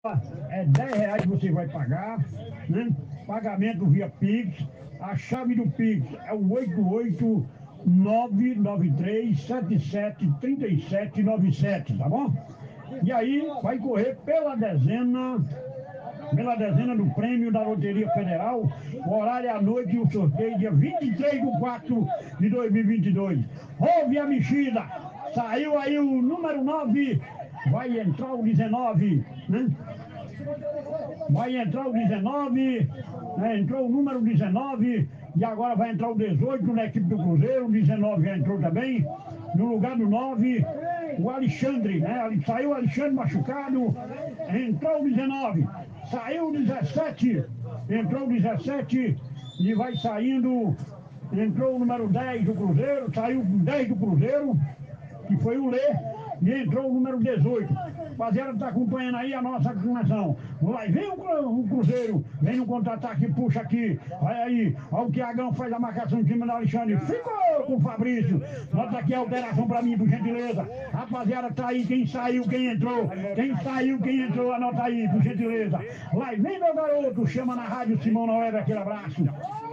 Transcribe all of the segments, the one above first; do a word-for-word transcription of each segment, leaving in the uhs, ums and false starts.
É dez reais que você vai pagar, né? Pagamento via Pix. A chave do Pix é o oito oito nove nove três sete sete três sete nove sete, tá bom? E aí vai correr pela dezena, pela dezena do prêmio da Loteria Federal. O horário é à noite e o sorteio dia vinte e três de quatro de dois mil e vinte e dois. Houve a mexida, saiu aí o número nove, vai entrar o dezenove, né? Vai entrar o dezenove, né? Entrou o número dezenove e agora vai entrar o dezoito na equipe do Cruzeiro. O dezenove já entrou também. No lugar do nove, o Alexandre, né? Saiu o Alexandre machucado, entrou o dezenove, saiu o dezessete, entrou o dezessete e vai saindo. Entrou o número dez do Cruzeiro, saiu o dez do Cruzeiro, que foi o Lê, e entrou o número dezoito. Rapaziada, está acompanhando aí a nossa nação. Vai, vem o, o Cruzeiro, vem no contra-ataque, puxa aqui. Olha aí, olha o Tiagão faz a marcação em cima do Alexandre. Ficou com o Fabrício. Nota aqui a alteração para mim, por gentileza. Rapaziada, tá aí quem saiu, quem entrou. Quem saiu, quem entrou, anota aí, por gentileza. Vai, vem meu garoto, chama na rádio Simão Noé, aquele abraço.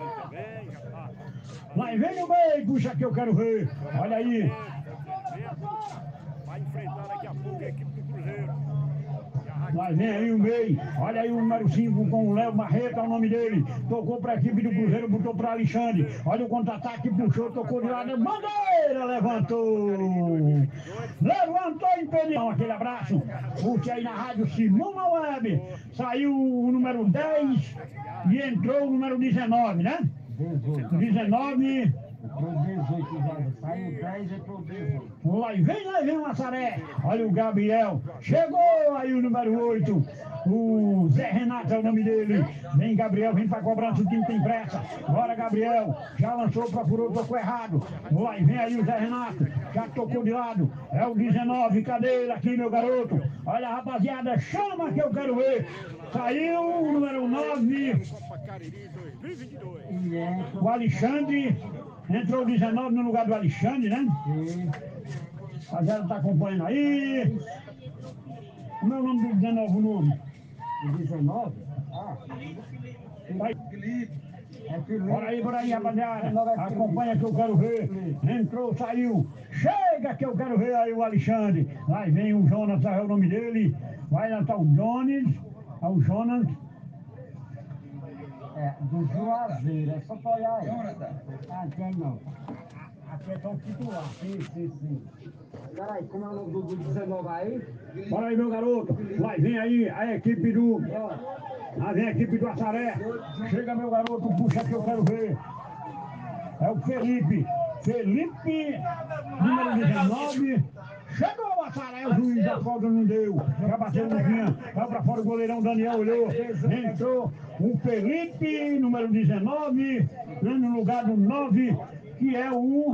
Vai, vem no meio, puxa que eu quero ver. Olha aí. Vai enfrentar daqui a pouco a equipe do Cruzeiro. Mas vem aí o meio, olha aí o número cinco com o Léo Marreta, é o nome dele. Tocou para a equipe do Cruzeiro, botou para Alexandre. Olha o contra-ataque, puxou, tocou de lado. Bandeira, levantou. Levantou, impediu. Aquele abraço. Curte aí na rádio Simão na Web. Saiu o número dez e entrou o número dezenove, né? dezenove. Entrou dezoito já, saiu dez, entrou dezoito. Lá e vem, lá e vem o Massaré. Olha o Gabriel. Chegou aí o número oito. O Zé Renato é o nome dele. Vem Gabriel, vem pra cobrança, o time tem pressa. Bora Gabriel. Já lançou, procurou, tocou errado. Lá e vem aí o Zé Renato. Já tocou de lado. É o dezenove. Cadê ele aqui, meu garoto? Olha rapaziada, chama que eu quero ver. Saiu o número nove. O Alexandre. Entrou o dezenove no lugar do Alexandre, né? Sim. A Rapaziada tá acompanhando aí. Como é o nome do dezenove, o nome? O dezenove? Ah. Vai. Felipe. É Felipe. Bora aí, bora aí, rapaziada. Acompanha que eu quero ver. Entrou, saiu. Chega que eu quero ver aí o Alexandre. Vai, vem o Jonas, é o nome dele. Vai lá, tá o Jones. É o Jonas. É, do Juazeiro, é só pra olhar aí. Ah, tem não. Aqui é só o titular. Sim, sim, sim. Peraí, como é o nome do, do dezenove aí? Bora aí, meu garoto. Vai, vem aí a equipe do... Lá vem a equipe do Assaré. Chega, meu garoto, puxa que eu quero ver. É o Felipe. Felipe, número dezenove. Chegou o Assaré, o juiz da falta não deu. Já bateu no vinha. Vai pra fora o goleirão Daniel, olhou. Entrou o Felipe, número dezenove. No lugar do nove, que é o...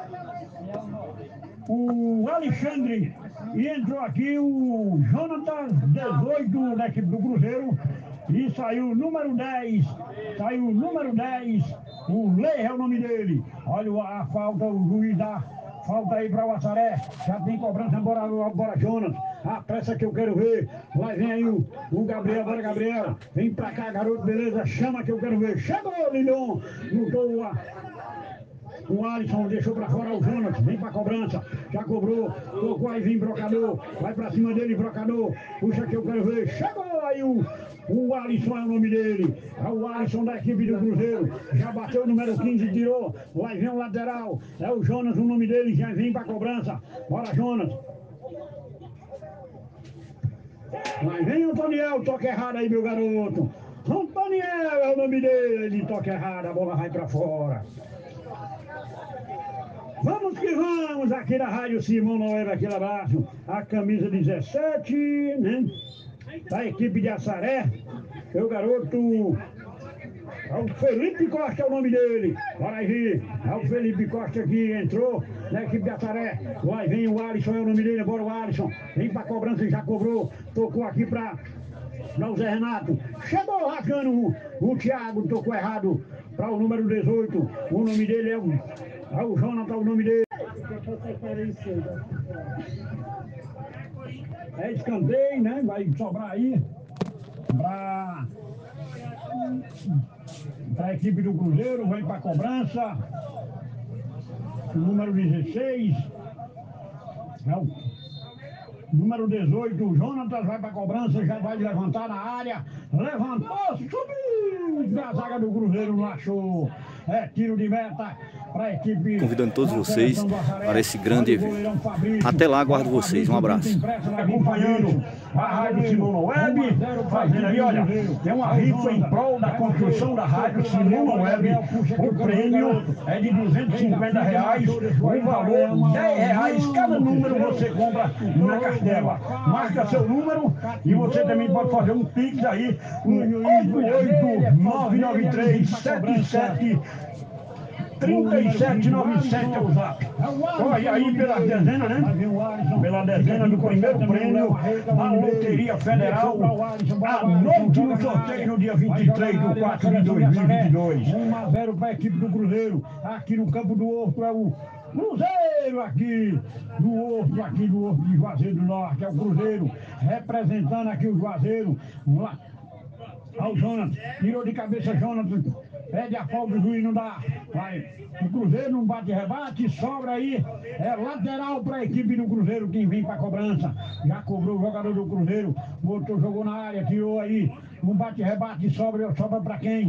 O Alexandre. E entrou aqui o Jonathan, dezoito da equipe do Cruzeiro. E saiu o número dez. Saiu o número dez. O Lei é o nome dele. Olha a falta, o juiz dá falta aí para o Assaré. Já tem cobrança, bora, bora Jonas. A pressa que eu quero ver. Vai, vem aí o, o Gabriel, bora Gabriel. Vem pra cá, garoto, beleza? Chama que eu quero ver. Chegou, Lilhão. Mudou a... O Alisson deixou pra fora o Jonas, vem pra cobrança, já cobrou, tocou aí, vem Brocador, vai pra cima dele, Brocador, puxa que eu quero ver, chegou aí o, o Alisson é o nome dele, é o Alisson da equipe do Cruzeiro, já bateu o número quinze, tirou, vai vem o lateral, é o Jonas o nome dele, já vem pra cobrança, bora Jonas. Vai vem o Antoniel, toca errado aí meu garoto, Antoniel é o nome dele, toca errado, a bola vai pra fora. Vamos que vamos, aqui na Rádio Simão Noé, aquele abraço. A camisa dezessete, né? Da equipe de Assaré. Meu garoto. É o Felipe Costa, é o nome dele. Bora aí, é o Felipe Costa que entrou na equipe de Assaré. Vai, vem o Alisson, é o nome dele. Bora o Alisson. Vem pra cobrança, já cobrou. Tocou aqui pra. Para o Zé Renato. Chegou rasgando o, o Thiago, tocou errado para o número dezoito. O nome dele é o. É o Jonathan, o nome dele. É escanteio, né? Vai sobrar aí. Para a equipe do Cruzeiro, vem para a cobrança. Número dezesseis. É o número dezoito, o Jonatas vai para a cobrança, já vai levantar na área. Levantou, subiu! A zaga do Cruzeiro não achou. É tiro de meta para a equipe. Convidando todos vocês para esse grande evento. Até lá, aguardo vocês. Um abraço. Acompanhando a Rádio Simona Web, fazendo aí, olha, tem uma rifa em prol da construção da Rádio Simona Web. O prêmio é de duzentos e cinquenta reais, o valor dez reais. Cada número você compra na Castela. Marca seu número e você também pode fazer um pix aí no oito oito nove nove três sete sete trinta e sete noventa e sete é o zap. Corre aí pela dezena, né? Pela dezena do primeiro prêmio da Loteria Federal. À noite no sorteio no dia vinte e três de quatro de dois mil e vinte e dois. um a zero para a equipe do Cruzeiro. Aqui no Campo do Horto é o Cruzeiro aqui do Horto, aqui do Horto de Juazeiro do Norte. É o Cruzeiro representando aqui o Juazeiro. Vamos lá. Ao Jonas, tirou de cabeça Jonas, pede a falta, o juiz não dá. Vai. O Cruzeiro não bate-rebate, sobra aí. É lateral para a equipe do Cruzeiro, quem vem para a cobrança. Já cobrou o jogador do Cruzeiro, botou, jogou na área, tirou aí. Um bate-rebate, sobra, sobra para quem?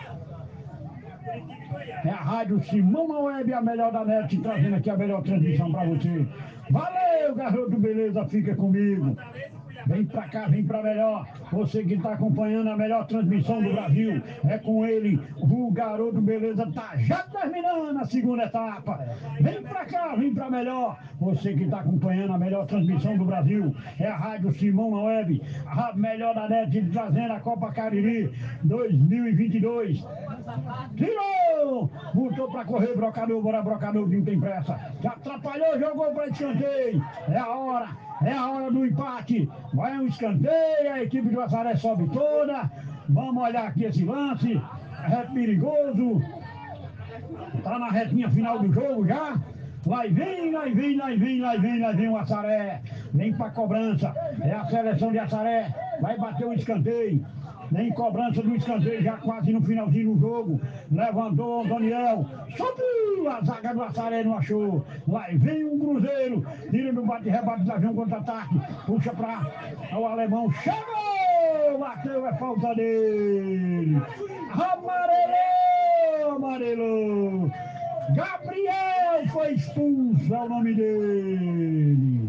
É a Rádio Simona Web, a melhor da net, trazendo aqui a melhor transmissão para você. Valeu, garoto, beleza, fica comigo. Vem pra cá, vem pra melhor. Você que tá acompanhando a melhor transmissão do Brasil. É com ele, o garoto beleza tá já terminando a segunda etapa. Vem pra cá, vem pra melhor. Você que tá acompanhando a melhor transmissão do Brasil. É a Rádio Simona Web, a melhor da net, trazendo a Copa Cariri dois mil e vinte e dois. Tirou! Botou pra correr, brocador, bora brocador, não tem pressa. Já atrapalhou, jogou pra escanteio. É a hora. É a hora do empate. Vai um escanteio, a equipe do Assaré sobe toda. Vamos olhar aqui esse lance. É perigoso. Tá na retinha final do jogo já. Lá vem, lá vem, lá vem, lá vem, lá vem o Assaré. Vem pra cobrança. É a seleção de Assaré. Vai bater o escanteio. Nem cobrança do escanteio, já quase no finalzinho do jogo. Levantou o Daniel. Subiu! A zaga do Assaré não achou. Lá vem um Cruzeiro. Tira do bate-rebate, lá vem um contra-ataque. Puxa pra o alemão. Chegou! Bateu, é falta dele. Amarelou! Amarelou! Gabriel foi expulso, é o nome dele.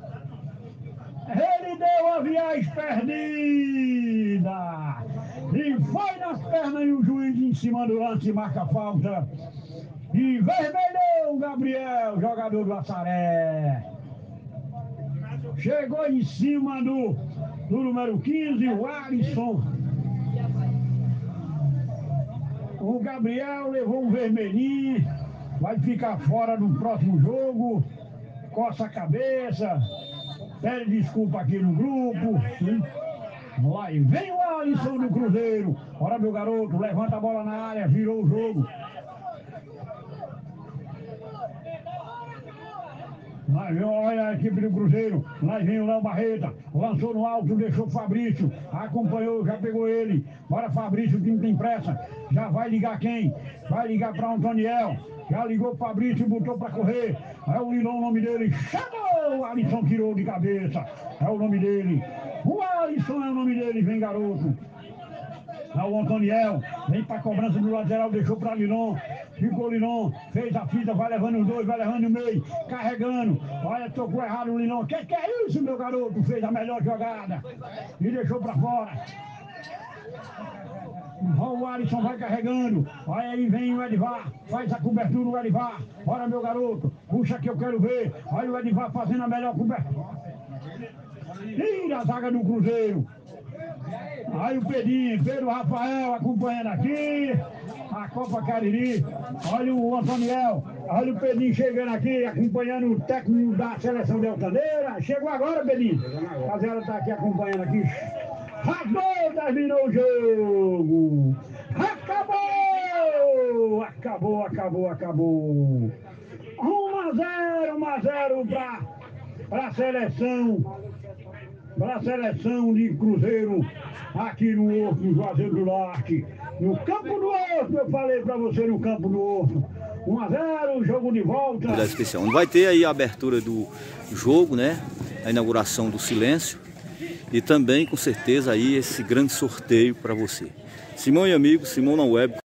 Ele deu a viagem perdida. E foi nas pernas e o juiz em cima do lance marca a falta. E vermelhou o Gabriel, jogador do Assaré. Chegou em cima do, do número quinze, o Alisson. O Gabriel levou um vermelhinho. Vai ficar fora do próximo jogo. Coça a cabeça. Pede desculpa aqui no grupo. Sim. Lá e vem o Alisson do Cruzeiro. Bora, meu garoto, levanta a bola na área, virou o jogo. Lá vem, olha a equipe do Cruzeiro. Lá vem o Léo Barreta. Lançou no alto, deixou o Fabrício. Acompanhou, já pegou ele. Bora, Fabrício, que não tem pressa. Já vai ligar quem? Vai ligar para o Antoniel. Já ligou o Fabrício e botou para correr. É o Lilão, o nome dele. Chamou! O Alisson tirou de cabeça. É o nome dele. O Alisson é o nome dele. Vem, garoto. É o Antoniel. Vem para a cobrança do lateral. Deixou para Lilão. Ficou Lilão. Fez a fita. Vai levando os dois. Vai levando no meio. Carregando. Olha, tocou errado o Lilão. Que que é isso, meu garoto? Fez a melhor jogada. E deixou para fora. O Alisson vai carregando. Olha aí, vem o Edivar. Faz a cobertura o Edivar. Bora, meu garoto. Puxa que eu quero ver. Olha o Edivar fazendo a melhor cobertura. Tira a zaga do Cruzeiro. Aí o Pedrinho, Pedro Rafael acompanhando aqui. A Copa Cariri. Olha o Antoniel. Olha o Pedrinho chegando aqui, acompanhando o técnico da seleção de Altaneira. Chegou agora, Pedrinho. A Zera está aqui acompanhando aqui. Rasgou, terminou o jogo. Acabou! Acabou, acabou, acabou. um a zero, um a zero para a seleção para a seleção de Cruzeiro aqui no Horto, no Juazeiro do Norte. No Campo do Horto, eu falei para você, no Campo do Horto. um a zero, jogo de volta. Especial. Vai ter aí a abertura do jogo, né? A inauguração do Silêncio. E também, com certeza, aí esse grande sorteio para você. Simão e amigos, Simão na Web.